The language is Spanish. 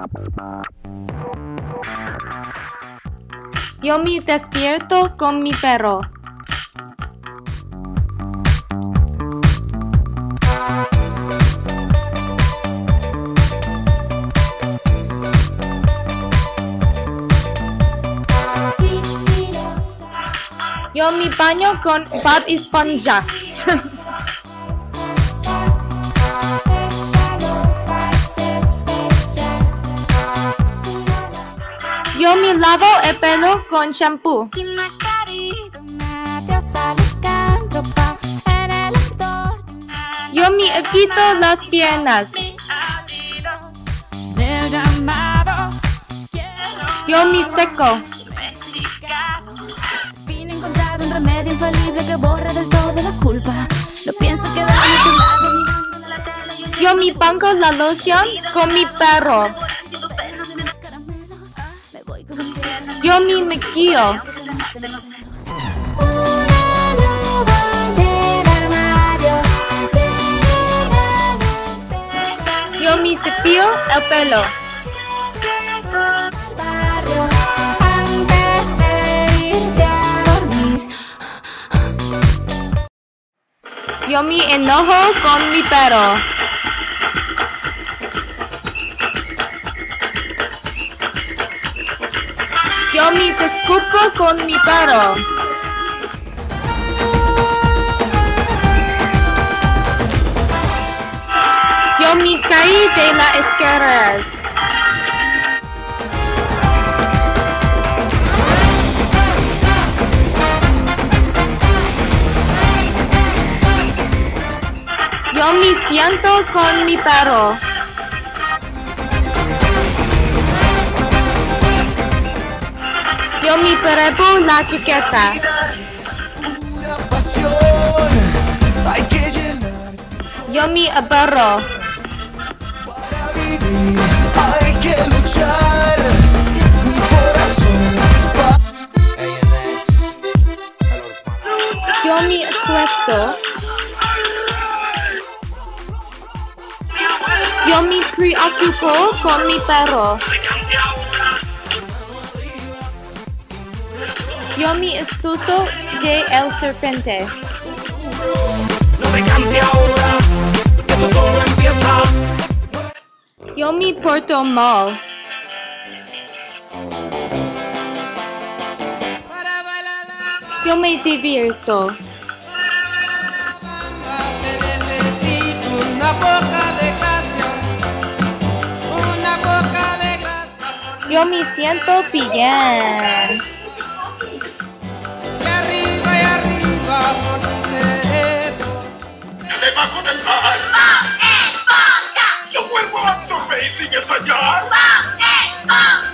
Yo me despierto con mi perro. Yo me baño con Bob Esponja. Yo me lavo el pelo con shampoo. Yo me quito las piernas. Yo me seco. Fin encontrado un remedio infalible que borra del todo la culpa. No pienso quedarme a tu lado mirando la tele. Yo me pongo la loción con mi perro. Yo me maquillo. Yo me cepillo el pelo. Yo me enojo con mi perro. Yo me disculpo con mi perro. Yo me caí de las escaleras. Yo me siento con mi perro. Yo me pruebo la chaqueta. Yo me aperro. Hay que luchar, mi corazón. Yo me acuesto. Yo me preocupo con mi perro. Yo me estuso de el serpiente. No me canse ahora, que esto solo empieza. Yo me porto mal. Yo me divierto. Yo me siento bien. Debajo del mar. Yo vuelvo a absorber sin estallar.